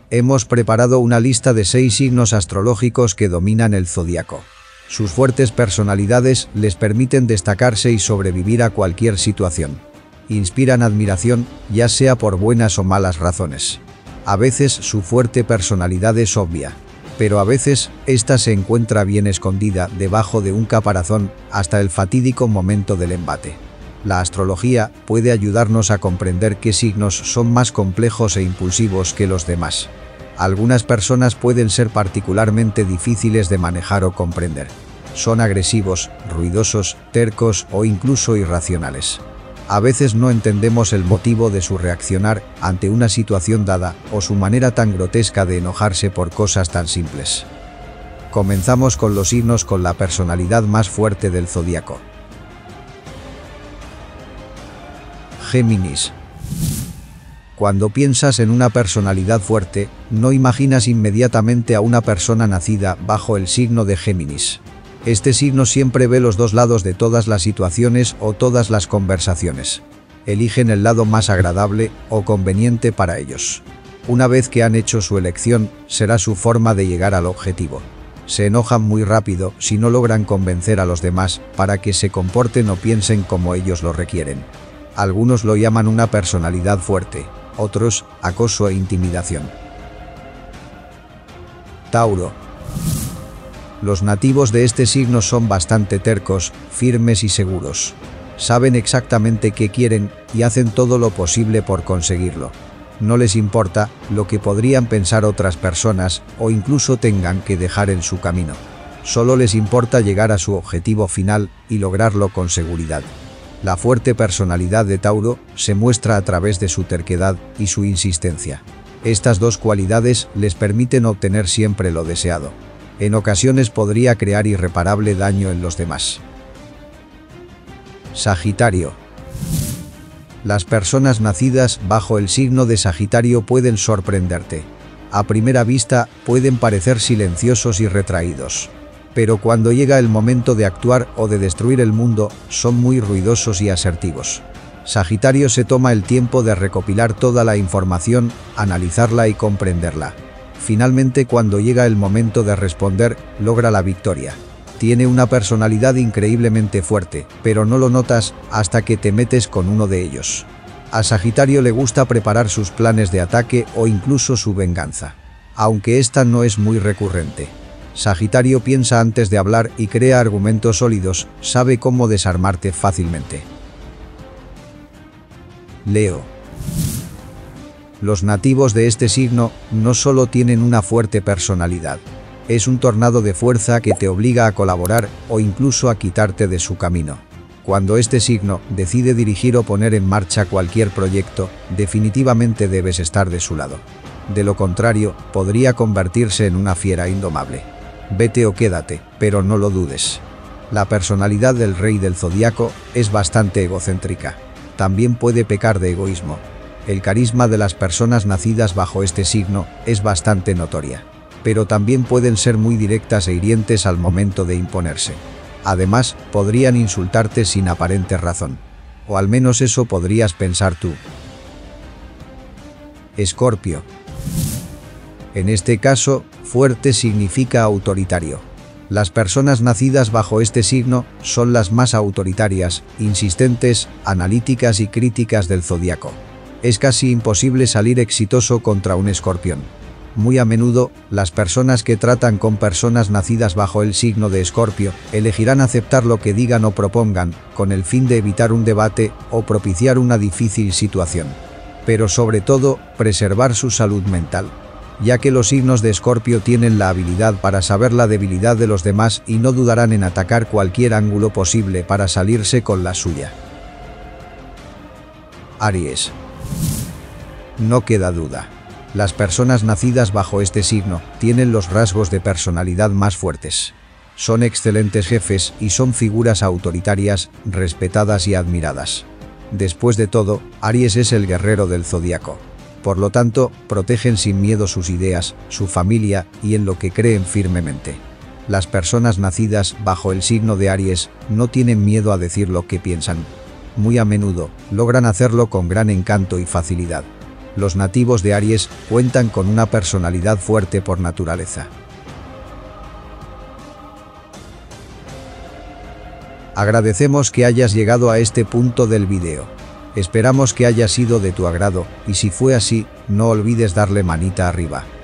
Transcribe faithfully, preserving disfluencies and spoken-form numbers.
hemos preparado una lista de seis signos astrológicos que dominan el zodiaco. Sus fuertes personalidades les permiten destacarse y sobrevivir a cualquier situación. Inspiran admiración, ya sea por buenas o malas razones. A veces su fuerte personalidad es obvia, pero a veces esta se encuentra bien escondida debajo de un caparazón hasta el fatídico momento del embate. La astrología puede ayudarnos a comprender qué signos son más complejos e impulsivos que los demás. Algunas personas pueden ser particularmente difíciles de manejar o comprender. Son agresivos, ruidosos, tercos o incluso irracionales. A veces no entendemos el motivo de su reaccionar ante una situación dada o su manera tan grotesca de enojarse por cosas tan simples. Comenzamos con los signos con la personalidad más fuerte del zodiaco. Géminis. Cuando piensas en una personalidad fuerte, no imaginas inmediatamente a una persona nacida bajo el signo de Géminis. Este signo siempre ve los dos lados de todas las situaciones o todas las conversaciones. Eligen el lado más agradable o conveniente para ellos. Una vez que han hecho su elección, será su forma de llegar al objetivo. Se enojan muy rápido si no logran convencer a los demás para que se comporten o piensen como ellos lo requieren. Algunos lo llaman una personalidad fuerte, otros, acoso e intimidación. Tauro. Los nativos de este signo son bastante tercos, firmes y seguros. Saben exactamente qué quieren y hacen todo lo posible por conseguirlo. No les importa lo que podrían pensar otras personas o incluso tengan que dejar en su camino. Solo les importa llegar a su objetivo final y lograrlo con seguridad. La fuerte personalidad de Tauro se muestra a través de su terquedad y su insistencia. Estas dos cualidades les permiten obtener siempre lo deseado. En ocasiones podría crear irreparable daño en los demás. Sagitario. Las personas nacidas bajo el signo de Sagitario pueden sorprenderte. A primera vista, pueden parecer silenciosos y retraídos. Pero cuando llega el momento de actuar o de destruir el mundo, son muy ruidosos y asertivos. Sagitario se toma el tiempo de recopilar toda la información, analizarla y comprenderla. Finalmente, cuando llega el momento de responder, logra la victoria. Tiene una personalidad increíblemente fuerte, pero no lo notas hasta que te metes con uno de ellos. A Sagitario le gusta preparar sus planes de ataque o incluso su venganza. Aunque esta no es muy recurrente. Sagitario piensa antes de hablar y crea argumentos sólidos, sabe cómo desarmarte fácilmente. Leo. Los nativos de este signo no solo tienen una fuerte personalidad. Es un tornado de fuerza que te obliga a colaborar o incluso a quitarte de su camino. Cuando este signo decide dirigir o poner en marcha cualquier proyecto, definitivamente debes estar de su lado. De lo contrario, podría convertirse en una fiera indomable. Vete o quédate, pero no lo dudes. La personalidad del rey del zodiaco es bastante egocéntrica. También puede pecar de egoísmo. El carisma de las personas nacidas bajo este signo es bastante notoria. Pero también pueden ser muy directas e hirientes al momento de imponerse. Además, podrían insultarte sin aparente razón. O al menos eso podrías pensar tú. Escorpio. En este caso, fuerte significa autoritario. Las personas nacidas bajo este signo son las más autoritarias, insistentes, analíticas y críticas del zodiaco. Es casi imposible salir exitoso contra un escorpión. Muy a menudo, las personas que tratan con personas nacidas bajo el signo de Escorpio elegirán aceptar lo que digan o propongan, con el fin de evitar un debate o propiciar una difícil situación. Pero sobre todo, preservar su salud mental. Ya que los signos de Escorpio tienen la habilidad para saber la debilidad de los demás y no dudarán en atacar cualquier ángulo posible para salirse con la suya. Aries. No queda duda. Las personas nacidas bajo este signo tienen los rasgos de personalidad más fuertes. Son excelentes jefes y son figuras autoritarias, respetadas y admiradas. Después de todo, Aries es el guerrero del zodiaco. Por lo tanto, protegen sin miedo sus ideas, su familia y en lo que creen firmemente. Las personas nacidas bajo el signo de Aries no tienen miedo a decir lo que piensan. Muy a menudo, logran hacerlo con gran encanto y facilidad. Los nativos de Aries cuentan con una personalidad fuerte por naturaleza. Agradecemos que hayas llegado a este punto del video. Esperamos que haya sido de tu agrado y si fue así, no olvides darle manita arriba.